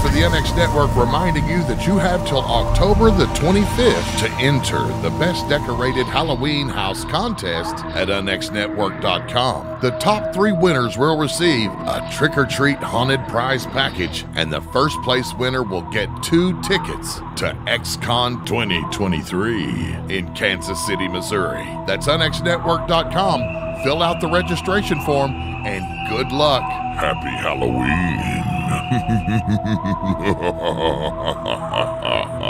for the NX Network reminding you that you have till October the 25th to enter the Best Decorated Halloween House contest at NXNetwork.com. The top 3 winners will receive a trick-or-treat haunted prize package, and the first place winner will get 2 tickets to XCon 2023 in Kansas City, Missouri. That's NXNetwork.com. Fill out the registration form, and good luck. Happy Halloween.